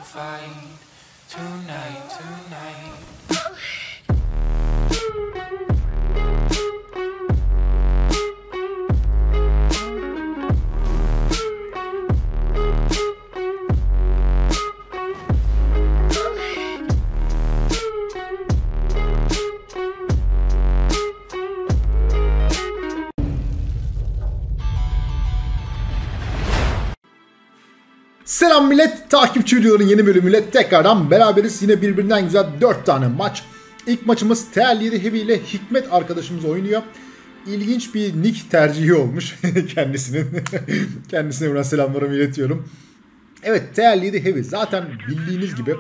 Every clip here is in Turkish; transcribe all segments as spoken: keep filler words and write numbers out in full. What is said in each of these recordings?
fight tonight, tonight. Selam millet, takipçi videoların yeni bölümüyle tekrardan beraberiz. Yine birbirinden güzel dört tane maç. İlk maçımız T L yedi Heavy ile Hikmet arkadaşımız oynuyor. İlginç bir nick tercihi olmuş kendisinin. Kendisine buradan selamlarımı iletiyorum. Evet, T L yedi Heavy zaten bildiğiniz gibi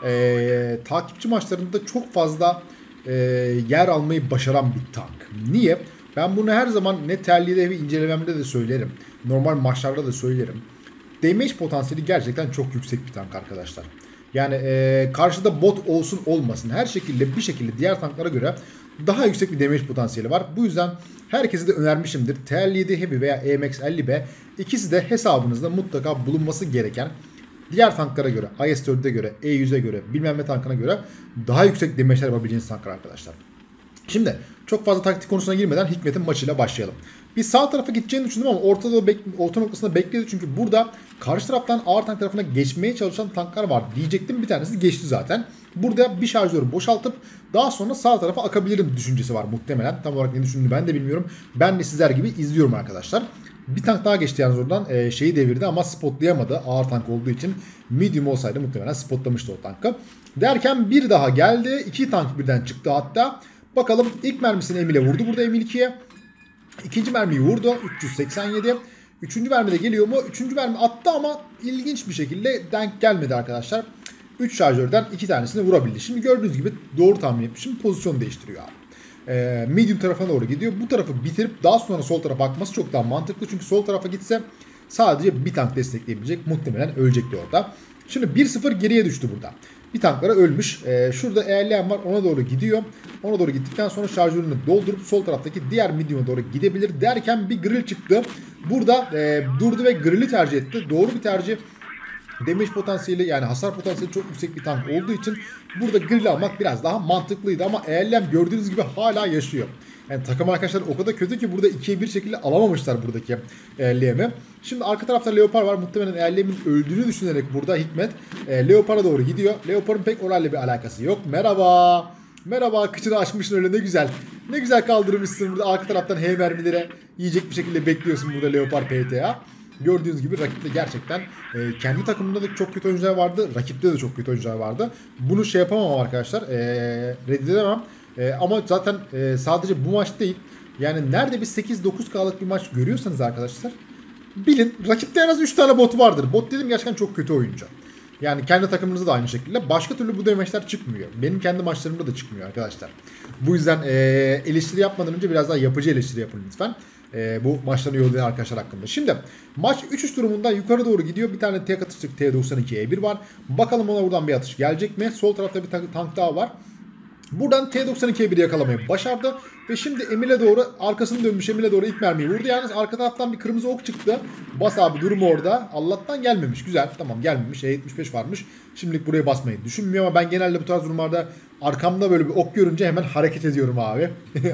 e, takipçi maçlarında çok fazla e, yer almayı başaran bir tank. Niye? Ben bunu her zaman ne T L yedi Heavy incelememde de söylerim. Normal maçlarda da söylerim. Damage potansiyeli gerçekten çok yüksek bir tank arkadaşlar. Yani e, karşıda bot olsun olmasın her şekilde bir şekilde diğer tanklara göre daha yüksek bir damage potansiyeli var. Bu yüzden herkese de önermişimdir. T L yedi Heavy veya E M X elli B ikisi de hesabınızda mutlaka bulunması gereken, diğer tanklara göre, I S dört'e göre, E yüz'e göre, bilmem ne tankına göre daha yüksek damage'ler yapabileceğiniz tanklar arkadaşlar. Şimdi çok fazla taktik konusuna girmeden Hikmet'in maçıyla başlayalım. Biz sağ tarafa gideceğini düşündüm ama ortada orta noktasında bekledi. Çünkü burada karşı taraftan ağır tank tarafına geçmeye çalışan tanklar var diyecektim. Bir tanesi geçti zaten. Burada bir şarjörü boşaltıp daha sonra sağ tarafa akabilirim düşüncesi var muhtemelen. Tam olarak ne düşündüğünü ben de bilmiyorum. Ben de sizler gibi izliyorum arkadaşlar. Bir tank daha geçti yalnız oradan. Ee, şeyi devirdi ama spotlayamadı. Ağır tank olduğu için medium olsaydı muhtemelen spotlamıştı o tankı. Derken bir daha geldi. İki tank birden çıktı hatta. Bakalım ilk mermisini Emil'e vurdu burada M iki'ye. İkinci mermiyi vurdu. üç yüz seksen yedi. Üçüncü mermi de geliyor mu? Üçüncü mermi attı ama ilginç bir şekilde denk gelmedi arkadaşlar. üç şarjörden iki tanesini vurabildi. Şimdi gördüğünüz gibi doğru tahmin etmişim. Pozisyon değiştiriyor abi. Ee, medium tarafına doğru gidiyor. Bu tarafı bitirip daha sonra sol tarafa bakması çok daha mantıklı. Çünkü sol tarafa gitse sadece bir tank destekleyebilecek. Muhtemelen ölecekti orada. Şimdi bir sıfır geriye düştü burada. Bir tanklara ölmüş. Ee, şurada eğerleyen var. Ona doğru gidiyor. Ona doğru gittikten sonra şarjörünü doldurup sol taraftaki diğer medium'a doğru gidebilir derken bir grill çıktı. Burada e, durdu ve grill'i tercih etti. Doğru bir tercih. Damage potansiyeli, yani hasar potansiyeli çok yüksek bir tank olduğu için burada grill almak biraz daha mantıklıydı ama eğerlem gördüğünüz gibi hala yaşıyor. Yani takım arkadaşlar o kadar kötü ki burada ikiye bir şekilde alamamışlar buradaki eğerleyemi. Şimdi arka tarafta Leopard var. Muhtemelen eğerleyemin öldüğünü düşünerek burada Hikmet e, Leopard'a doğru gidiyor. Leopard'ın pek orayla bir alakası yok. Merhaba. Merhaba, kıçını açmışsın öyle, ne güzel. Ne güzel kaldırmışsın burada arka taraftan H mermilere yiyecek bir şekilde bekliyorsun burada Leopard P T A. Gördüğünüz gibi rakipte gerçekten e, kendi takımında da çok kötü oyuncular vardı. Rakipte de çok kötü oyuncular vardı. Bunu şey yapamam arkadaşlar. E, reddedemem. E, ama zaten e, sadece bu maç değil. Yani nerede bir sekiz dokuz K'lık bir maç görüyorsanız arkadaşlar, bilin rakipte en az üç tane bot vardır. Bot dedim gerçekten çok kötü oyuncu. Yani kendi takımınızda da aynı şekilde. Başka türlü bu damage'ler çıkmıyor. Benim kendi maçlarımda da çıkmıyor arkadaşlar. Bu yüzden e, eleştiri yapmadan önce biraz daha yapıcı eleştiri yapın lütfen. E, bu maçların yollayan arkadaşlar hakkında. Şimdi maç üç üç durumundan yukarı doğru gidiyor. Bir tane tek atışlık T doksan iki E bir var. Bakalım ona buradan bir atış gelecek mi? Sol tarafta bir tank daha var. Buradan T doksan iki E bir'i yakalamayı başardı. Ve şimdi Emil'e doğru, arkasını dönmüş Emil'e doğru ilk mermiyi vurdu. Yalnız arka taraftan bir kırmızı ok çıktı. Bas abi, durum orada. Allah'tan gelmemiş. Güzel, tamam gelmemiş. E yetmiş beş varmış. Şimdilik buraya basmayı düşünmüyor ama ben genelde bu tarz durumlarda arkamda böyle bir ok görünce hemen hareket ediyorum abi.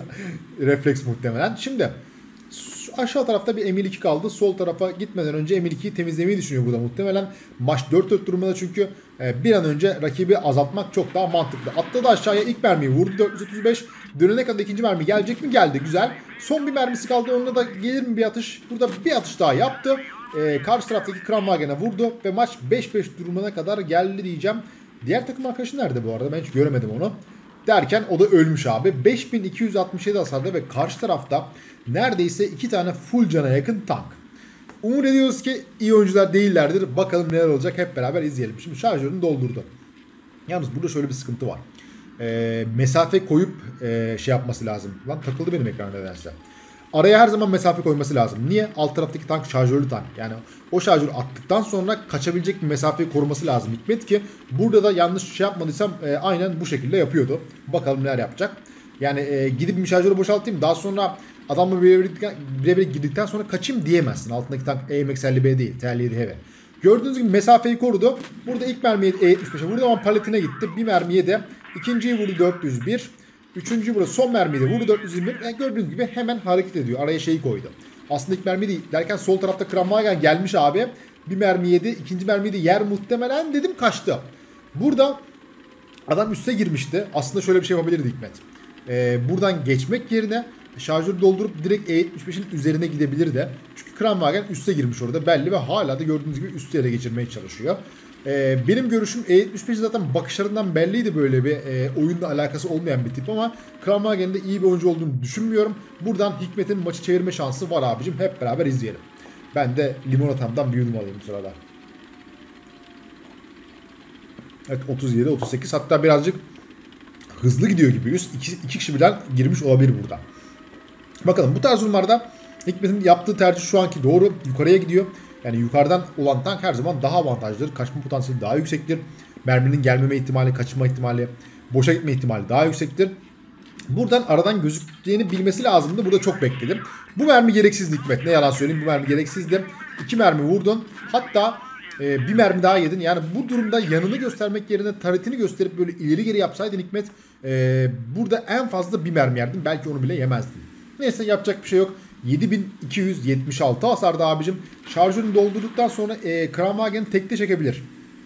Refleks muhtemelen. Şimdi aşağı tarafta bir M iki kaldı. Sol tarafa gitmeden önce M iki'yi temizlemeyi düşünüyor burada muhtemelen. Maç dört dört durumunda çünkü bir an önce rakibi azaltmak çok daha mantıklı. Atladı aşağıya, ilk mermiyi vurdu dört yüz otuz beş. Dönene kadar ikinci mermi gelecek mi? Geldi, güzel. Son bir mermisi kaldı. Onunla da gelir mi bir atış? Burada bir atış daha yaptı. Ee, karşı taraftaki Kramwagen'e vurdu ve maç beş beş durumuna kadar geldi diyeceğim. Diğer takım arkadaşı nerede bu arada? Ben hiç göremedim onu. Derken o da ölmüş abi. beş bin iki yüz altmış yedi hasarda ve karşı tarafta neredeyse iki tane full cana yakın tank. Umut ediyoruz ki iyi oyuncular değillerdir. Bakalım neler olacak, hep beraber izleyelim. Şimdi şarjörünü doldurdu. Yalnız burada şöyle bir sıkıntı var. E, mesafe koyup e, şey yapması lazım. Lan takıldı benim ekran nedense. Araya her zaman mesafe koyması lazım. Niye? Alt taraftaki tank şarjörlü tank. Yani o şarjörü attıktan sonra kaçabilecek bir mesafeyi koruması lazım Hikmet ki burada da yanlış şey yapmadıysam e, aynen bu şekilde yapıyordu. Bakalım neler yapacak. Yani e, gidip bir şarjörü boşaltayım, daha sonra adamla birebir bire bire girdikten sonra kaçayım diyemezsin. Altındaki tank E M X elli B değil, T L yedi Heavy. Gördüğünüz gibi mesafeyi korudu. Burada ilk mermiye E yetmiş beşe vurdu ama paletine gitti. Bir mermiye de ikinciyi vurdu dört yüz bir. Üçüncüyü burada son mermiyi de vurdu dört yüz yirmi bir. Yani gördüğünüz gibi hemen hareket ediyor. Araya şeyi koydu. Aslında ilk mermi değil derken sol tarafta Kramwagen gelmiş abi. Bir mermi yedi. İkinci mermiyi de yer muhtemelen dedim kaçtı. Burada adam üste girmişti. Aslında şöyle bir şey yapabilirdi Hikmet. Ee, buradan geçmek yerine şarjörü doldurup direkt E yetmiş beşin üzerine gidebilirdi. Çünkü Kramwagen üste girmiş orada belli ve hala da gördüğünüz gibi üst yere geçirmeye çalışıyor. Ee, benim görüşüm E yetmiş beş zaten bakışlarından belliydi, böyle bir e, oyunla alakası olmayan bir tip ama Kramwagen'in de iyi bir oyuncu olduğunu düşünmüyorum. Buradan Hikmet'in maçı çevirme şansı var abicim. Hep beraber izleyelim. Ben de limonatamdan bir yudum alayım bu sırada. Evet, otuz yedi otuz sekiz, hatta birazcık hızlı gidiyor gibi. Üst iki, iki kişi birden girmiş olabilir burada. Bakalım bu tarz durumlarda Hikmet'in yaptığı tercih şu anki doğru, yukarıya gidiyor. Yani yukarıdan olan tank her zaman daha avantajlıdır. Kaçma potansiyeli daha yüksektir. Merminin gelmeme ihtimali, kaçma ihtimali, boşa gitme ihtimali daha yüksektir. Buradan aradan gözüktüğünü bilmesi lazımdı. Burada çok bekledim. Bu mermi gereksizdi Hikmet. Ne yalan söyleyeyim, bu mermi gereksizdi. İki mermi vurdun. Hatta e, bir mermi daha yedin. Yani bu durumda yanını göstermek yerine taretini gösterip böyle ileri geri yapsaydın Hikmet, e, burada en fazla bir mermi yerdin. Belki onu bile yemezdin. Neyse, yapacak bir şey yok. yedi bin iki yüz yetmiş altı hasarda abicim. Şarjörünü doldurduktan sonra e, Kramwagen tekte çekebilir.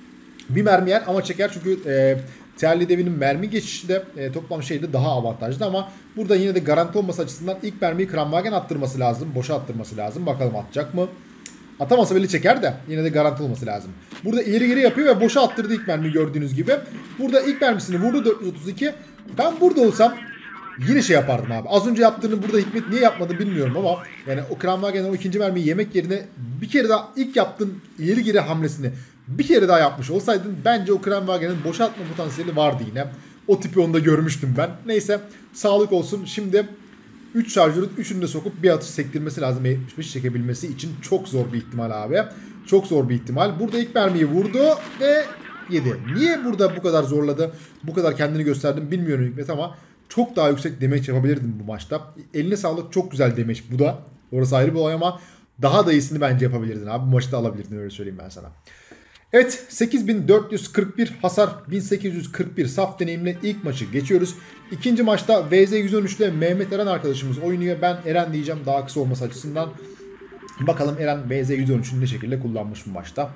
Bir mermi yer ama çeker çünkü e, Terli devinin mermi geçişi de e, toplam şeyde daha avantajlı ama burada yine de garanti olması açısından ilk mermiyi Kramwagen attırması lazım. Boşa attırması lazım. Bakalım atacak mı? Atamasa bile çeker de yine de garanti olması lazım. Burada ileri geri yapıyor ve boşa attırdı ilk mermiyi gördüğünüz gibi. Burada ilk mermisini vurdu dört yüz otuz iki. Ben burada olsam yine şey yapardım abi. Az önce yaptığını burada Hikmet niye yapmadı bilmiyorum ama yani o Kramwagen'in o ikinci mermiyi yemek yerine bir kere daha ilk yaptığın ileri geri hamlesini bir kere daha yapmış olsaydın bence o Kramwagen'in boşa atma potansiyeli vardı yine. O tipi onda görmüştüm ben. Neyse, sağlık olsun. Şimdi üç şarjörün üçünü de sokup bir atış sektirmesi lazım E yetmiş beş çekebilmesi için. Çok zor bir ihtimal abi. Çok zor bir ihtimal. Burada ilk mermiyi vurdu ve yedi. Niye burada bu kadar zorladı? Bu kadar kendini gösterdim bilmiyorum Hikmet ama çok daha yüksek damage yapabilirdim bu maçta. Eline sağlık, çok güzel damage bu da. Orası ayrı bir olay ama daha da iyisini bence yapabilirdin abi. Bu maçı da alabilirdin, öyle söyleyeyim ben sana. Evet, sekiz bin dört yüz kırk bir hasar, bin sekiz yüz kırk bir saf deneyimle ilk maçı geçiyoruz. İkinci maçta V Z yüz on üç ile Mehmet Eren arkadaşımız oynuyor. Ben Eren diyeceğim daha kısa olması açısından. Bakalım Eren V Z yüz on üç'ünü ne şekilde kullanmış bu maçta.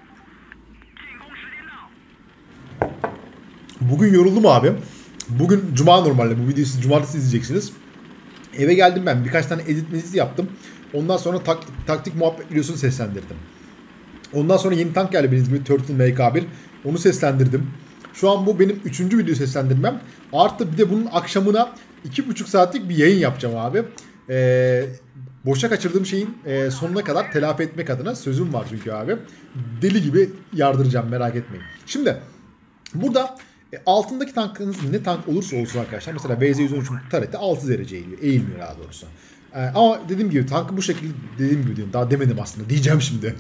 Bugün yoruldum abi. Bugün cuma normalde, bu videoyu siz cumartesi izleyeceksiniz. Eve geldim ben, birkaç tane edit medit yaptım. Ondan sonra tak, taktik muhabbet videosunu seslendirdim. Ondan sonra yeni tank geldi bildiğiniz gibi, Turtle M K bir. Onu seslendirdim. Şu an bu benim üçüncü video seslendirmem. Artı bir de bunun akşamına iki buçuk saatlik bir yayın yapacağım abi. Ee, boşa kaçırdığım şeyin e, sonuna kadar telafi etmek adına sözüm var çünkü abi. Deli gibi yardıracağım, merak etmeyin. Şimdi burada e, altındaki tankınız ne tank olursa olsun arkadaşlar. Mesela V Z yüz on üçün tareti altı derece eğiliyor. Eğilmiyor daha doğrusu. Ee, ama dediğim gibi tankı bu şekilde, dediğim gibi diyorum, daha demedim aslında, diyeceğim şimdi.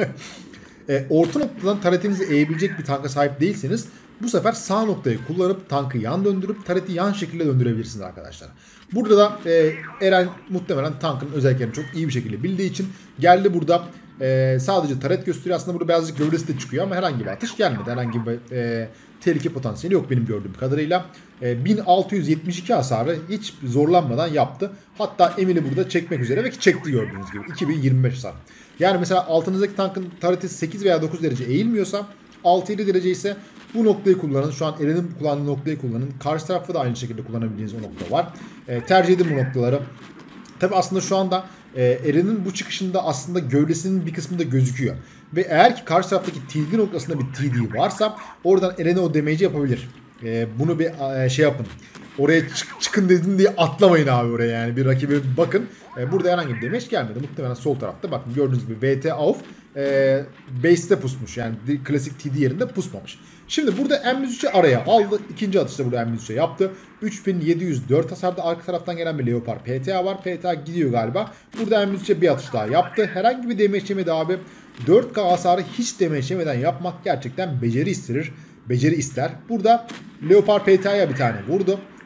e, orta noktadan taretinizi eğebilecek bir tanka sahip değilseniz bu sefer sağ noktayı kullanıp tankı yan döndürüp tareti yan şekilde döndürebilirsiniz arkadaşlar. Burada da e, Eren muhtemelen tankın özelliklerini çok iyi bir şekilde bildiği için geldi burada. E, sadece taret gösteriyor, aslında burada birazcık gövdesi de çıkıyor ama herhangi bir atış gelmedi. Herhangi bir e, tehlike potansiyeli yok benim gördüğüm kadarıyla. E, bin altı yüz yetmiş iki hasarı hiç zorlanmadan yaptı. Hatta Emin'i burada çekmek üzere ve çekti gördüğünüz gibi. iki bin yirmi beş hasar. Yani mesela altınızdaki tankın tareti sekiz veya dokuz derece eğilmiyorsa, altı yedi derece ise bu noktayı kullanın. Şu an Eren'in kullandığı noktayı kullanın. Karşı tarafta da aynı şekilde kullanabildiğiniz o nokta var. E, tercih edin bu noktaları. Tabi aslında şu anda e, Eren'in bu çıkışında aslında gövdesinin bir kısmı da gözüküyor. Ve eğer ki karşı taraftaki T D noktasında bir T D varsa oradan Eren'e o damage'i yapabilir. E, bunu bir e, şey yapın. Oraya çık, çıkın dedim diye atlamayın abi oraya, yani bir rakibe bakın. E, burada herhangi bir damage gelmedi. Muhtemelen sol tarafta bakın gördüğünüz gibi V T Auf e, base'te pusmuş. Yani klasik T D yerinde pusmamış. Şimdi burada M yüz üç'ü araya aldı. İkinci atışta burada M yüz üç'e yaptı. üç bin yedi yüz dört hasarda arka taraftan gelen bir Leopard P T A var. P T A gidiyor galiba. Burada M yüz üç'e bir atış daha yaptı. Herhangi bir damage yemedi abi. dört K hasarı hiç damage yemeden yapmak gerçekten beceri isterir. Beceri ister. Burada Leopard P T A'ya bir tane vurdu.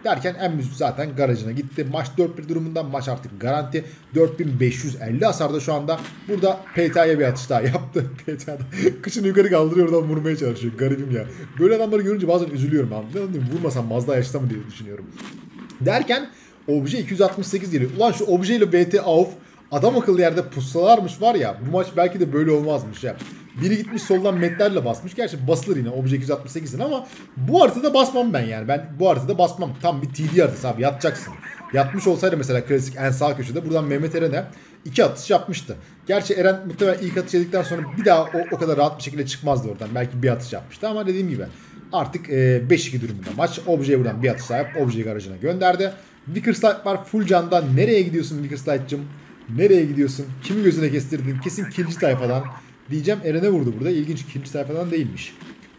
Derken en büyük zaten garajına gitti. Maç dört bir durumundan, maç artık garanti. dört bin beş yüz elli hasarda şu anda. Burada P T A'ya bir atış daha yaptı. P T A'da kıçını yukarı kaldırıyor, oradan vurmaya çalışıyor. Garibim ya. Böyle adamları görünce bazen üzülüyorum abi. Ne diyeyim, vurmasam Mazda yaşta mı diye düşünüyorum. Derken obje iki yüz altmış sekiz geliyor. Ulan şu objeyle B T A adam akıllı yerde pussalarmış var ya, bu maç belki de böyle olmazmış ya. Biri gitmiş soldan metlerle basmış. Gerçi basılır yine obje iki yüz altmış sekizin ama bu haritada basmam ben yani. Ben bu haritada basmam. Tam bir T D haritası abi, yatacaksın. Yatmış olsaydı mesela klasik en sağ köşede, buradan Mehmet Eren'e iki atış yapmıştı. Gerçi Eren muhtemelen ilk atış yedikten sonra bir daha o, o kadar rahat bir şekilde çıkmazdı oradan. Belki bir atış yapmıştı ama dediğim gibi artık e, beş iki durumunda maç. Objeye buradan bir atış sahip. Objeyi garajına gönderdi. Vickerslide var full canda. Nereye gidiyorsun Vickerslide'cım? Nereye gidiyorsun? Kimi gözüne kestirdin? Kesin kilci tayfadan. Diyeceğim, Eren'e vurdu burada. İlginç, kilci tayfadan değilmiş.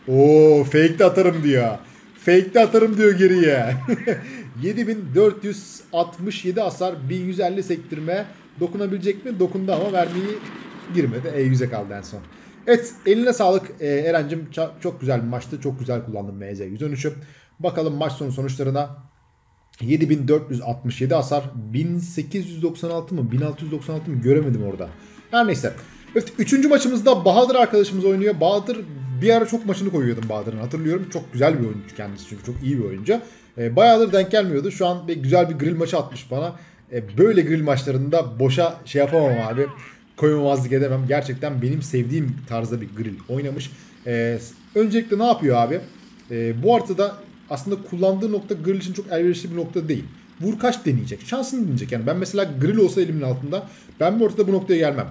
Oo, fake de atarım diyor. Fake de atarım diyor geriye. yedi bin dört yüz altmış yedi hasar, bin yüz elli sektirme. Dokunabilecek mi? Dokundu ama vermeyi girmedi. E yüze kaldı en son. Evet, eline sağlık ee, Eren'cim. Çok güzel bir maçtı. Çok güzel kullandın M Z yüz on üçü. Bakalım maç sonu sonuçlarına. yedi bin dört yüz altmış yedi hasar. bin sekiz yüz doksan altı mı? bin altı yüz doksan altı mı? Göremedim orada. Her neyse. Evet, üçüncü maçımızda Bahadır arkadaşımız oynuyor. Bahadır bir ara çok maçını koyuyordum Bahadır'ın, hatırlıyorum. Çok güzel bir oyuncu kendisi çünkü çok iyi bir oyuncu. E, bayağıdır denk gelmiyordu. Şu an bir güzel bir grill maçı atmış bana. E, böyle grill maçlarında boşa şey yapamam abi. Koymamazlık edemem. Gerçekten benim sevdiğim tarzda bir grill oynamış. E, öncelikle ne yapıyor abi? E, bu haritada aslında kullandığı nokta grill için çok elverişli bir nokta değil. Vur kaç deneyecek. Şansını deneyecek. Yani ben mesela grill olsa elimin altında, ben bu ortada bu noktaya gelmem.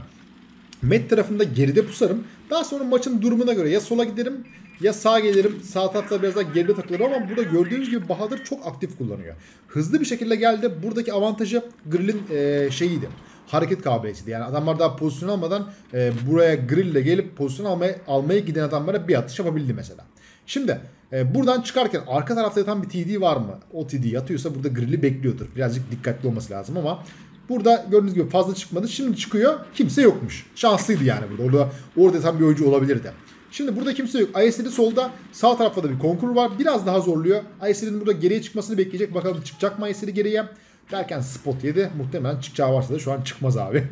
Met tarafında geride pusarım. Daha sonra maçın durumuna göre ya sola giderim ya sağa gelirim. Sağ tarafta biraz daha geride takılırım ama burada gördüğünüz gibi Bahadır çok aktif kullanıyor. Hızlı bir şekilde geldi. Buradaki avantajı grill'in e, şeyiydi. Hareket kabiliyetiydi. Yani adamlar daha pozisyon almadan e, buraya grill'le gelip pozisyon almaya, almaya giden adamlara bir atış yapabildi mesela. Şimdi e, buradan çıkarken arka tarafta yatan bir T D var mı? O T D yatıyorsa burada grill'i bekliyordur. Birazcık dikkatli olması lazım ama burada gördüğünüz gibi fazla çıkmadı. Şimdi çıkıyor. Kimse yokmuş. Şanslıydı yani burada. Orada, orada tam bir oyuncu olabilirdi. Şimdi burada kimse yok. I S L'de solda, sağ tarafta da bir konkur var. Biraz daha zorluyor. I S L'nin burada geriye çıkmasını bekleyecek. Bakalım çıkacak mı I S L geriye? Derken spot yedi. Muhtemelen çıkacağı varsa da şu an çıkmaz abi.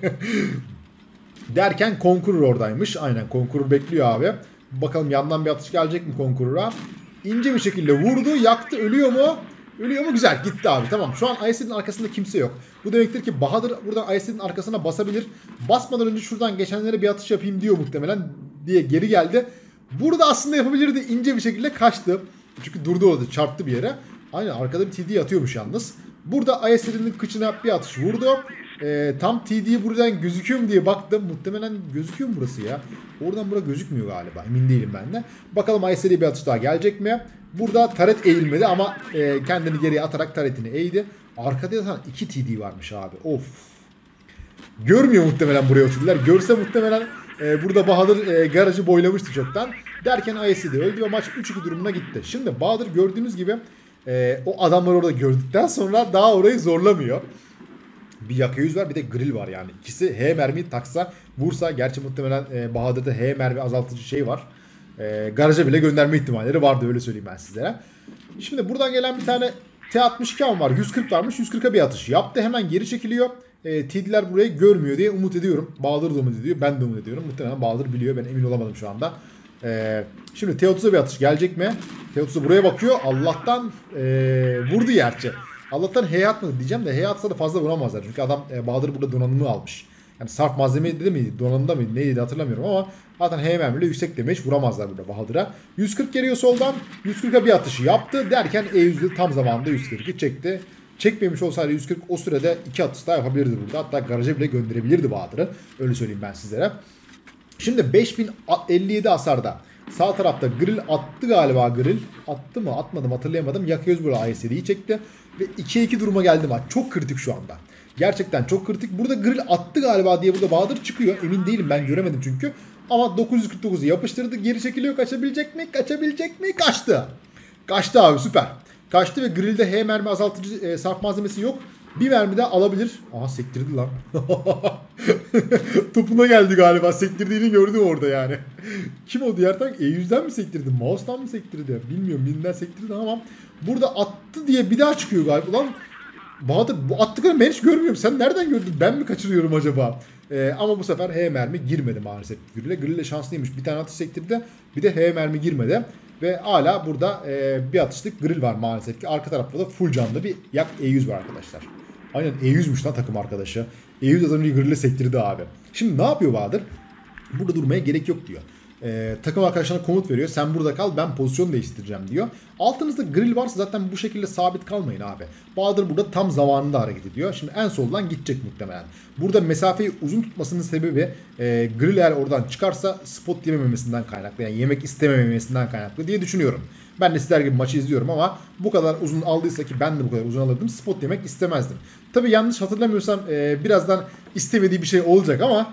Derken konkurur oradaymış. Aynen, konkurur bekliyor abi. Bakalım yandan bir atış gelecek mi konkurura? İnce bir şekilde vurdu. Yaktı. Ölüyor mu? Ölüyor mu? Güzel. Gitti abi. Tamam. Şu an I S L'nin arkasında kimse yok. Bu demektir ki Bahadır buradan I S L'nin arkasına basabilir. Basmadan önce şuradan geçenlere bir atış yapayım diyor muhtemelen diye geri geldi. Burada aslında yapabilirdi. İnce bir şekilde kaçtı. Çünkü durdu orada. Çarptı bir yere. Aynen, arkada bir T D atıyormuş yalnız. Burada I S L'nin kıçına bir atış vurdu. Ee, tam T D buradan gözüküyor mu diye baktım. Muhtemelen gözüküyor mu burası ya? Oradan bura gözükmüyor galiba. Emin değilim ben de. Bakalım I S L'ye bir atış daha gelecek mi? Burada taret eğilmedi ama e, kendini geriye atarak taretini eğdi. Arkada yatan iki T D varmış abi. Of. Görmüyor muhtemelen buraya o T D'ler. Görse muhtemelen e, burada Bahadır e, garajı boylamıştı çoktan. Derken I S L'de öldü ve maç üç iki durumuna gitti. Şimdi Bahadır gördüğünüz gibi e, o adamları orada gördükten sonra daha orayı zorlamıyor. Bir yaka yüz var, bir de grill var yani. İkisi H mermiyi taksa vursa, gerçi muhtemelen e, Bahadır'da H mermi azaltıcı şey var. E, garaja bile gönderme ihtimalleri vardı, öyle söyleyeyim ben sizlere. Şimdi buradan gelen bir tane T altmış iki var. yüz kırk varmış. yüz kırka bir atış yaptı. Hemen geri çekiliyor. E, T D'ler burayı görmüyor diye umut ediyorum. Bahadır da umut ediyor. Ben de umut ediyorum. Muhtemelen Bahadır biliyor. Ben emin olamadım şu anda. E, şimdi T otuza bir atış gelecek mi? T otuz buraya bakıyor. Allah'tan e, vurdu gerçi. Allah'tan H atmadı diyeceğim de H atsa da fazla vuramazlar. Çünkü adam e, Bahadır burada donanımı almış. Yani sarf malzeme dedi miydi? Donanımda mıydı? Neydi hatırlamıyorum ama zaten H mermiyle yüksek damage vuramazlar burada Bahadır'a. yüz kırk geliyor soldan. yüz kırka bir atışı yaptı. Derken E yüzde tam zamanında yüz kırkı çekti. Çekmemiş olsaydı yüz kırk o sürede iki atış daha yapabilirdi burada. Hatta garaja bile gönderebilirdi Bahadır'ı. Öyle söyleyeyim ben sizlere. Şimdi beş bin elli yedi hasarda. Sağ tarafta grill attı galiba grill. Attı mı? Atmadım, hatırlayamadım. Yakıyoruz burada I S D'yi çekti. Ve ikiye iki duruma geldi maç. Çok kritik şu anda. Gerçekten çok kritik. Burada grill attı galiba diye burada Bahadır çıkıyor. Emin değilim, ben göremedim çünkü. Ama dokuz yüz kırk dokuzu yapıştırdı. Geri çekiliyor. Kaçabilecek mi? Kaçabilecek mi? Kaçtı. Kaçtı abi, süper. Kaçtı ve grillde H mermi azaltıcı e, sarf malzemesi yok. Bir mermi daha alabilir. Aha sektirdi lan. Topuna geldi galiba. Sektirdiğini gördüm orada yani. Kim o diğer tank? E yüzden mi sektirdi? Mouse'dan mı sektirdi? Bilmiyorum. Birinden sektirdi ama burada attı diye bir daha çıkıyor galiba. Lan Bahadır bu attıklarını ben hiç görmüyorum. Sen nereden gördün? Ben mi kaçırıyorum acaba? Ee, ama bu sefer H mermi girmedi maalesef Grill'e. Grill'e şanslıymış. Bir tane atış sektirdi. Bir de H mermi girmedi. Ve hala burada e, bir atışlık Grill var maalesef ki. Arka tarafta da full canlı bir yak E yüz var arkadaşlar. Aynen E yüzmüş lan takım arkadaşı. E yüz az önce Grill'e sektirdi abi. Şimdi ne yapıyor Bahadır? Burada durmaya gerek yok diyor. Ee, takım arkadaşlarına komut veriyor. Sen burada kal, ben pozisyon değiştireceğim diyor. Altınızda grill varsa zaten bu şekilde sabit kalmayın abi. Bahadır burada tam zamanında hareket ediyor. Şimdi en soldan gidecek muhtemelen. Burada mesafeyi uzun tutmasının sebebi e, grill eğer oradan çıkarsa spot yememesinden kaynaklı. Yani yemek istememesinden kaynaklı diye düşünüyorum. Ben de sizler gibi maçı izliyorum ama bu kadar uzun aldıysa ki ben de bu kadar uzun alırdım, spot yemek istemezdim. Tabi yanlış hatırlamıyorsam e, birazdan istemediği bir şey olacak ama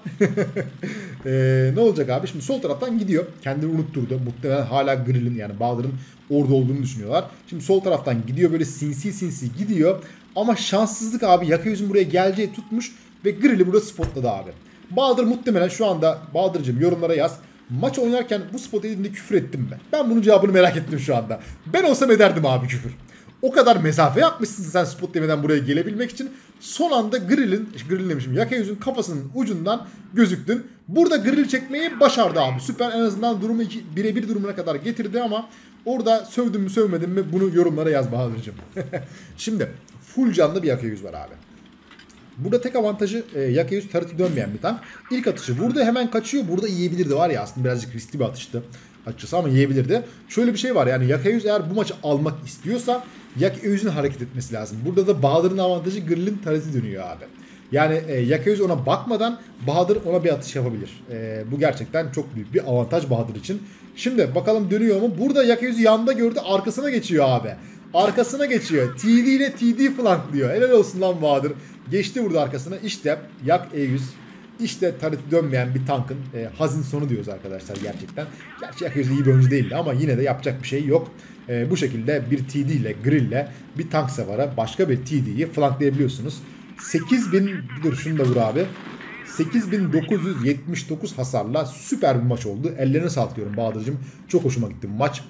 e, ne olacak abi? Şimdi sol taraftan gidiyor. Kendini unutturdu. Muhtemelen hala Grill'in yani Bahadır'ın orada olduğunu düşünüyorlar. Şimdi sol taraftan gidiyor, böyle sinsi sinsi gidiyor. Ama şanssızlık abi, Yakayüz'ün buraya geleceği tutmuş ve Grill'i burada spotladı abi. Bahadır muhtemelen şu anda, Bahadır'cığım yorumlara yaz. Maç oynarken bu spot edildiğinde küfür ettim mi? Ben bunun cevabını merak ettim şu anda. Ben olsam ederdim abi küfür. O kadar mesafe yapmışsın sen spot demeden buraya gelebilmek için. Son anda Grill'in, Grill'in demişim, Yakayüz'ün kafasının ucundan gözüktün. Burada Grill çekmeyi başardı abi. Süper, en azından durumu birebir durumuna kadar getirdi ama orada sövdün mü sövmedin mi bunu yorumlara yaz Bahadır'cığım. Şimdi full canlı bir Yakayüz var abi. Burada tek avantajı e, Yakayüz tarıtı dönmeyen bir tank. İlk atışı vurdu, hemen kaçıyor. Burada yiyebilirdi var ya, aslında birazcık riskli bir atıştı açıkçası ama yiyebilirdi. Şöyle bir şey var yani, Yakayüz eğer bu maçı almak istiyorsa Yakayüz'ün hareket etmesi lazım. Burada da Bahadır'ın avantajı Grill'in tarıtı dönüyor abi. Yani e, Yakayüz ona bakmadan Bahadır ona bir atış yapabilir. E, bu gerçekten çok büyük bir avantaj Bahadır için. Şimdi bakalım dönüyor mu? Burada Yakayüz'ü yanında gördü, arkasına geçiyor abi. Arkasına geçiyor. T D ile T D flanklıyor. Helal olsun lan Bahadır. Geçti burada arkasına. İşte Yak E yüz. İşte tarihte dönmeyen bir tankın e, hazin sonu diyoruz arkadaşlar gerçekten. Gerçi Yakayüz iyi bir oyuncu değildi ama yine de yapacak bir şey yok. E, bu şekilde bir T D ile Grill ile bir tank savara başka bir T D'yi flanklayabiliyorsunuz. sekiz bin, dur şunu da vur abi. sekiz bin dokuz yüz yetmiş dokuz hasarla süper bir maç oldu. Ellerine sağlık diyorum Bahadır'cığım. Çok hoşuma gitti bu maç.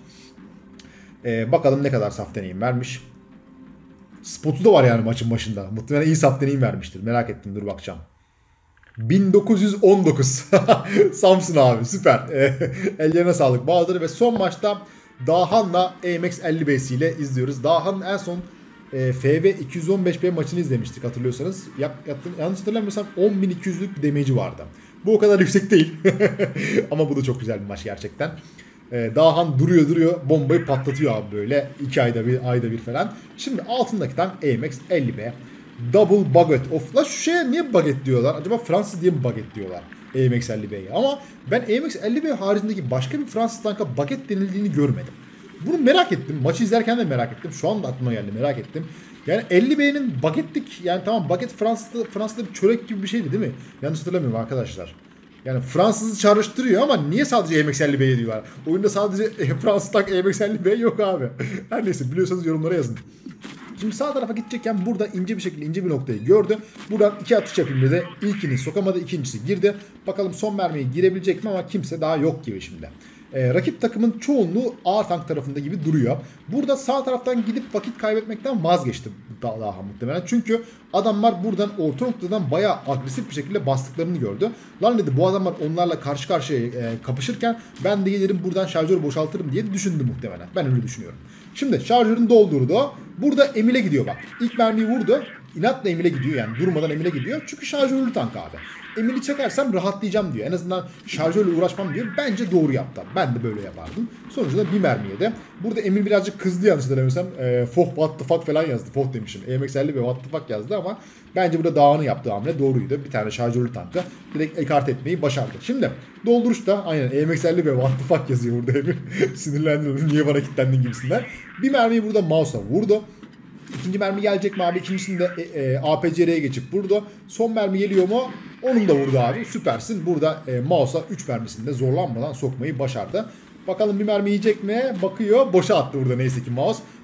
Ee, bakalım ne kadar saf deneyim vermiş. Spotu da var yani maçın başında. Muhtemelen iyi saf deneyim vermiştir. Merak ettim, dur bakacağım. bin dokuz yüz on dokuz. Samsun abi süper. Ee, ellerine sağlık Bahadır ve son maçta Dahan'la A M X elli B'si ile izliyoruz. Dahan'ın en son e, F V iki yüz on beş B maçını izlemiştik hatırlıyorsanız. Yap, yaptım, yanlış hatırlamıyorsam on bin iki yüzlük bir damage'i vardı. Bu o kadar yüksek değil. Ama bu da çok güzel bir maç gerçekten. Dahan duruyor duruyor bombayı patlatıyor abi böyle iki ayda bir ayda bir falan. Şimdi altındaki tank A M X elli B Double Baguette. Of la, şu şeye niye baguette diyorlar? Acaba Fransız diye mi baguette diyorlar A M X elli B'ye? Ama ben A M X elli B haricindeki başka bir Fransız tanka baguette denildiğini görmedim. Bunu merak ettim. Maçı izlerken de merak ettim. Şu anda aklıma geldi, merak ettim. Yani elli B'nin baguette'lik, yani tamam baguette Fransa'da, Fransa'da bir çörek gibi bir şeydi değil mi? Yanlış hatırlamıyorum arkadaşlar. Yani Fransız'ı çağrıştırıyor ama niye sadece A M X elli B'ye diyorlar? Oyunda sadece Fransız tank A M X elli B yok abi. Her neyse, biliyorsanız yorumlara yazın. Şimdi sağ tarafa gidecekken burada ince bir şekilde ince bir noktayı gördü. Buradan iki atış yapayım dedi. İlkini sokamadı, ikincisi girdi. Bakalım son mermiyi girebilecek mi ama kimse daha yok gibi şimdi. Ee, rakip takımın çoğunluğu ağır tank tarafında gibi duruyor. Burada sağ taraftan gidip vakit kaybetmekten vazgeçtim daha, daha muhtemelen. Çünkü adamlar buradan orta noktadan bayağı agresif bir şekilde bastıklarını gördü. Lan dedi, bu adamlar onlarla karşı karşıya e, kapışırken ben de gelirim buradan şarjörü boşaltırım diye düşündü muhtemelen. Ben öyle düşünüyorum. Şimdi şarjörünü doldurdu. Burada Emil'e gidiyor bak. İlk mermiyi vurdu. İnatla Emil'e gidiyor yani, durmadan Emil'e gidiyor. Çünkü şarjörlü tank abi. Emil'i çekersem rahatlayacağım diyor. En azından şarjörle uğraşmam diyor. Bence doğru yaptı. Ben de böyle yapardım. Sonuçta bir mermiye de. Burada Emil birazcık kızdı yanlış hatırlamıyorsam. E, Foh what the fuck falan yazdı. Foh demişim. A M X elli ve what the fuck yazdı ama bence burada Dağ'ın yaptığı hamle doğruydu. Bir tane şarjörlü tankla direkt ekart etmeyi başardı. Şimdi dolduruşta aynen A M X elli ve what the fuck yazıyor burada Emil. Sinirlendim. Niye bana kilitlendin gibisinden. Bir mermiyi burada mouse'a vurdu. İkinci mermi gelecek mi abi? İkincisinde e, e, A P C R'ye geçip vurdu. Son mermi geliyor mu? Onun da vurdu abi. Süpersin. Burada e, mouse'a üç mermisinde zorlanmadan sokmayı başardı. Bakalım bir mermi yiyecek mi? Bakıyor. Boşa attı burada neyse ki mouse.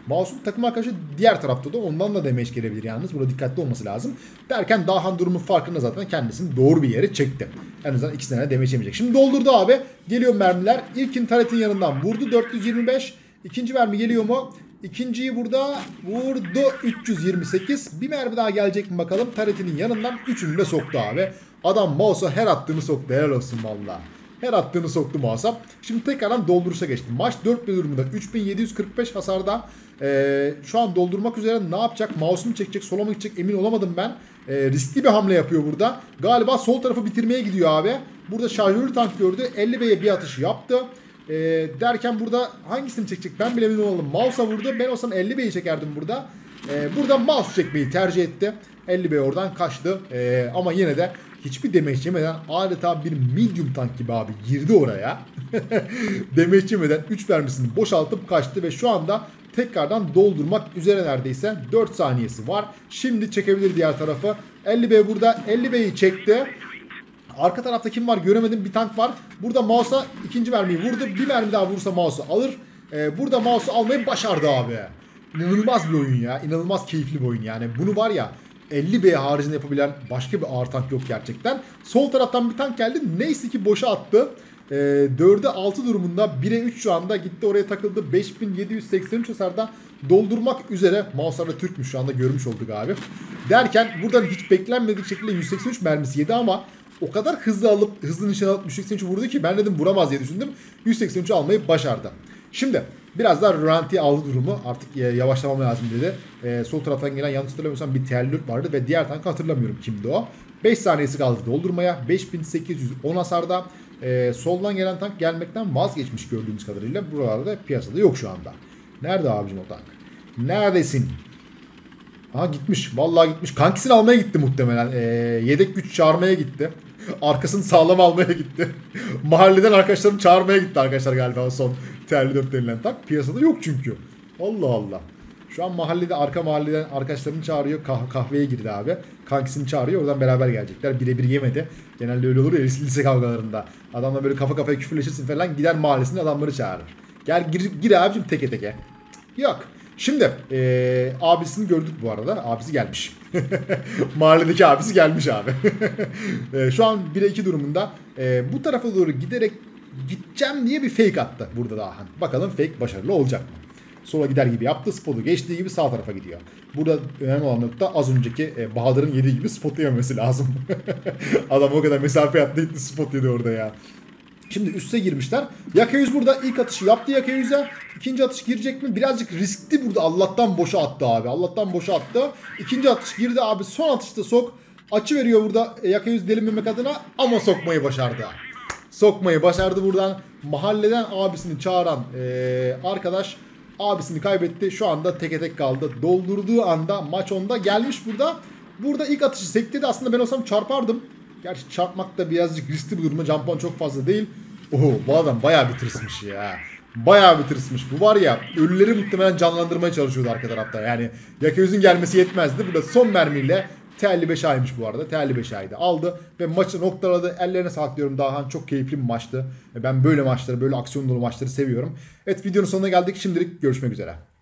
Mouse'un takım arkadaşı diğer tarafta da ondan da damage gelebilir yalnız. Burada dikkatli olması lazım. Derken Dahan durumun farkında zaten kendisini doğru bir yere çekti. En azından ikisine de damage yemeyecek. Şimdi doldurdu abi. Geliyor mermiler. İlkin taretin yanından vurdu dört yüz yirmi beş. İkinci mermi geliyor mu? İkinciyi burada vurdu üç yüz yirmi sekiz. Bir mermi daha gelecek mi bakalım. Taretinin yanından üçünü de soktu abi. Adam mouse'a her attığını soktu. Helal olsun valla. Her attığını soktu mouse'a. Şimdi tekrardan dolduruşa geçti. Maç dört bir durumunda. üç bin yedi yüz kırk beş hasarda. Ee, şu an doldurmak üzere ne yapacak? Mouse'u mu çekecek? Sola mı gidecek? Emin olamadım ben. Ee, riskli bir hamle yapıyor burada. Galiba sol tarafı bitirmeye gidiyor abi. Burada şarjörlü tank gördü. elli B'ye bir atış yaptı. Ee, derken burada hangisini çekecek ben bile emin olamadım. Mouse'a vurdu. Ben olsam elli B'yi çekerdim burada. Ee, burada mouse çekmeyi tercih etti. elli B oradan kaçtı. Ee, ama yine de hiçbir damage yemeden adeta bir medium tank gibi abi girdi oraya. Damage yemeden üç mermisini boşaltıp kaçtı ve şu anda tekrardan doldurmak üzere neredeyse. dört saniyesi var. Şimdi çekebilir diğer tarafı. elli B burada. elli B'yi çekti. Arka tarafta kim var göremedim. Bir tank var. Burada mouse'a ikinci mermiyi vurdu. Bir mermi daha vursa mouse'u alır. Ee, burada mouse'u almayı başardı abi. İnanılmaz bir oyun ya. İnanılmaz keyifli bir oyun yani. Bunu var ya elli B haricinde yapabilen başka bir ağır tank yok gerçekten. Sol taraftan bir tank geldi. Neyse ki boşa attı. E, dörde altı durumunda bire üç şu anda gitti oraya takıldı. beş bin yedi yüz seksen üç hasarda doldurmak üzere. Mouse'larda Türkmüş şu anda görmüş olduk abi. Derken buradan hiç beklenmedik şekilde yüz seksen üç mermisi yedi ama o kadar hızlı alıp hızlı nişan alıp yüz seksen üç vurdu ki ben dedim vuramaz diye düşündüm. yüz seksen üçü almayı başardı. Şimdi biraz daha rölantiye aldı durumu. Artık yavaşlamam lazım dedi. E, sol taraftan gelen yanlış hatırlamıyorsam bir terlört vardı ve diğer tankı hatırlamıyorum kimdi o. beş saniyesi kaldı doldurmaya. beş bin sekiz yüz on hasarda. E, soldan gelen tank gelmekten vazgeçmiş gördüğümüz kadarıyla. Buralarda piyasada yok şu anda. Nerede abicim o tank? Neredesin? Aha gitmiş. Vallahi gitmiş. Kankisini almaya gitti muhtemelen. E, yedek güç çağırmaya gitti. Arkasını sağlam almaya gitti. Mahalleden arkadaşlarını çağırmaya gitti arkadaşlar galiba son terli dört denilen tank. Piyasada yok çünkü. Allah Allah. Şu an mahallede arka mahalleden arkadaşlarını çağırıyor. Kah kahveye girdi abi. Kankisini çağırıyor. Oradan beraber gelecekler. Birebir yemedi. Genelde öyle olur ya lise kavgalarında. Adamla böyle kafa kafaya küfürleşirsin falan. Gider mahallesinde adamları çağırır. Gel gir, gir abicim teke teke. Yok. Şimdi ee, abisini gördük bu arada. Abisi gelmiş. Mahalledeki abisi gelmiş abi. e, şu an bire iki durumunda. E, bu tarafa doğru giderek gideceğim diye bir fake attı burada daha. Bakalım fake başarılı olacak mı? Sola gider gibi yaptı. Spotu geçtiği gibi sağ tarafa gidiyor. Burada önemli olan nokta az önceki e, Bahadır'ın yediği gibi spot yememesi lazım. Adam o kadar mesafe attı gitti spot yedi orada ya. Şimdi üste girmişler. Yaka yüz burada ilk atışı yaptı Yaka yüze. İkinci atış girecek mi? Birazcık riskli burada. Allah'tan boşa attı abi. Allah'tan boşa attı. İkinci atış girdi abi. Son atışta sok. Açı veriyor burada Yaka yüz delinmemek adına ama sokmayı başardı. Sokmayı başardı buradan. Mahalleden abisini çağıran ee, arkadaş abisini kaybetti. Şu anda teke tek kaldı. Doldurduğu anda maç onda gelmiş burada. Burada ilk atışı sektedi. Aslında ben olsam çarpardım. Gerçi çarpmak da birazcık riskli bir durumda. Jump on çok fazla değil. Oho bu adam bayağı bir tırsmış ya. Bayağı bir tırsmış. Bu var ya ölüleri muhtemelen canlandırmaya çalışıyordu arka tarafta. Yani Yaka yüzün gelmesi yetmezdi. Burada son mermiyle T elli beş A'ymış bu arada. T elli beş A'ydı aldı ve maçı noktaladı. Ellerine sağlık diyorum Dahan. Çok keyifli bir maçtı. Ben böyle maçları, böyle aksiyon dolu maçları seviyorum. Evet videonun sonuna geldik. Şimdilik görüşmek üzere.